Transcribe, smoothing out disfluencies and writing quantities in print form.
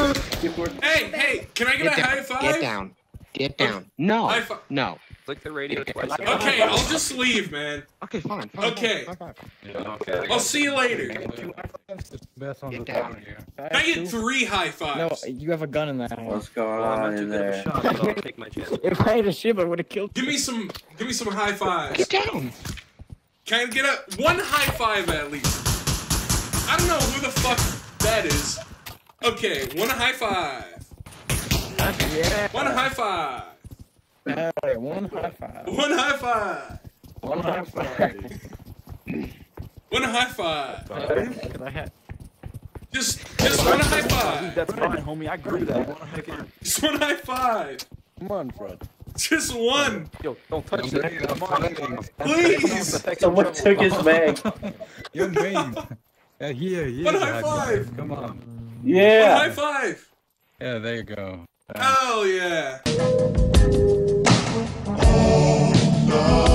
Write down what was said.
Hey, can I get a high five? Get down. Get down. No. No. Click the radio twice. Okay, I'll just leave, man. Okay, fine. Okay. I'll see you later. Get down. Can I get 3 high fives? No, you have a gun in that house. What's going on in there? I'll take my chance. If I had a ship, I would have killed you. Give me some high fives. Get down. Can I get one high five at least? I don't know who the fuck that is. Okay, one high five. Yeah. One high five. One high five. One high five. One high five. One high five. Can I have? Just one high five. That's fine, homie. I grew that. Just one high five. Come on, Fred. Just one. Yo, don't touch it. Come on. Please. Someone took his bag. You're mean. Here. One high five. Come on. Yeah. One high five. Yeah, there you go. Hell yeah.